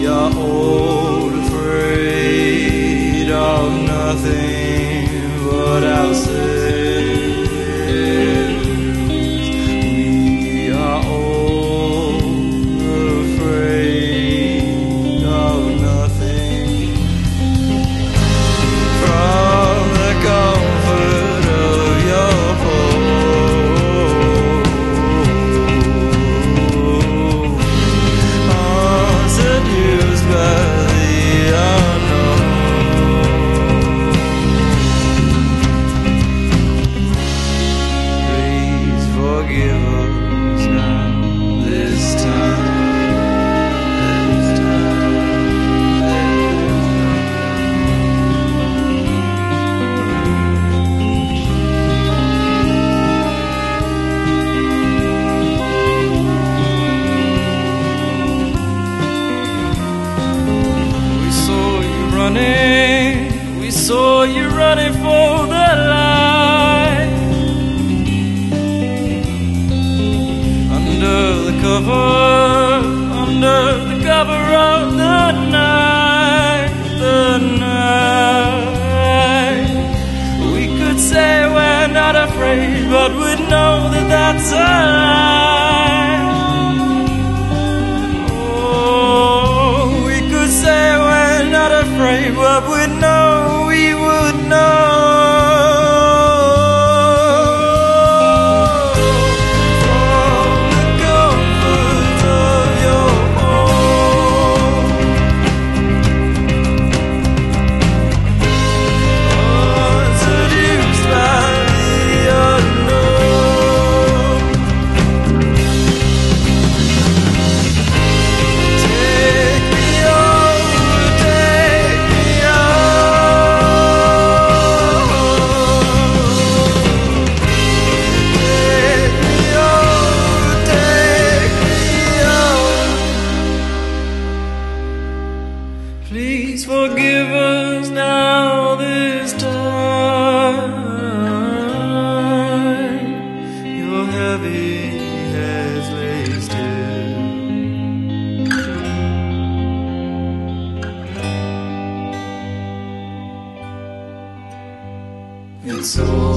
are all afraid of nothing but ourselves. We are all afraid of nothing. From the comfort of your home, unseduced by the unknown. Please forgive us now, this time. We saw you running for the light, under the cover of the night, We could say we're not afraid, but we'd know that that's a lie. Oh, we could say we're not afraid, but we'd know, we would know. From the comfort of your home, unseduced by the unknown. Take me over, take me please forgive us now this time. Your heavy heads lay still. It's all